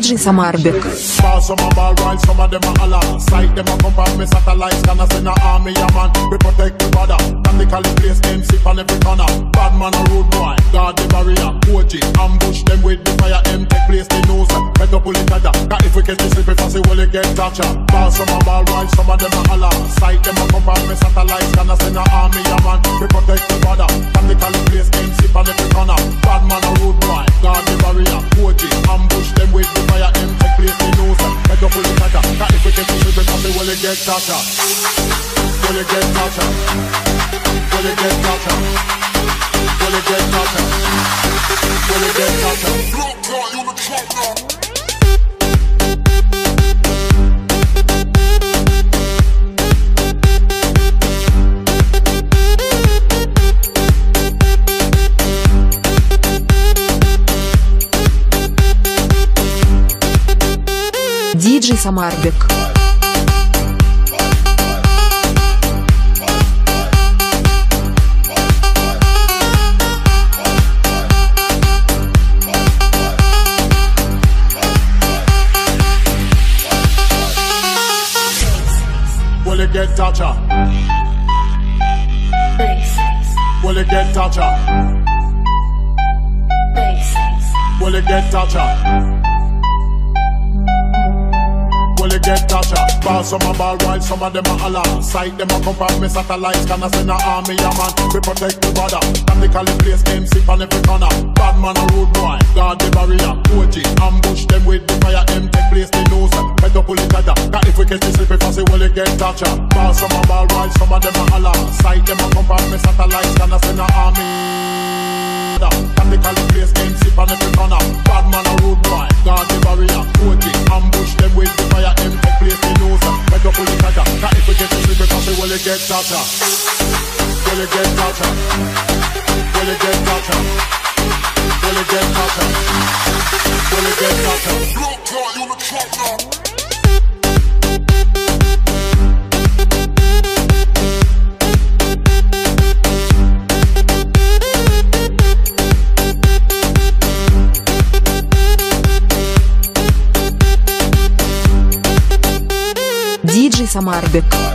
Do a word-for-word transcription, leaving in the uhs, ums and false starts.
диджей Самарбек. Some a ball while some of them a holler. Sight them a come from me satellites. Can I send a army a man? We protect the border. Tactically place them sip on every corner. Bad man a rude boy, guard the barrier. O G, ambush them with the fire. M take place the nose. Better pull it tighter. Cause if we catch the slip, if I say well, it get toucher. Ball some a ball while some of them a holler. Sight them a come from me satellites. Can I send a army a man? We protect the border. Tactically place them sip on every corner. Bad man a rude boy, guard the barrier. O G, ambush them with the fire. M take place the nose. Better pull it tighter. Cause if we catch the slip, if I say well, it get toucher. Will it get toucher? Will it get toucher? Will it get toucher? Will it get toucher? Block clot, you the trap now. диджей Самарбек. Will it get toucher? Will it get toucher? Will it get toucher? Will it get toucher? Ball some a ball while some of them a holler. Sight them a come from me satellites. Can I send a army a man? We protect the border. Tactically place them sip on every corner. Bad man a rude boy, guard the barrier. O G, ambush them with the fire. M take place the nose. Better pull it tighter. Cause if we catch the slip, if I say will it get toucher? Ball some a ball while some of them a holler. Sight them a come from me satellites. Can I send a army? Tactically place them sip on every corner. Bad man a rude boy, guard the barrier. O G, ambush them with the fire. M take place the nose. Better pull it tighter. Cause if we catch the slip, if I say will it get toucher? Will it get toucher? Will it get toucher? Will it get toucher? Will it get toucher? Block clot, you the trap now. диджей Самарбек.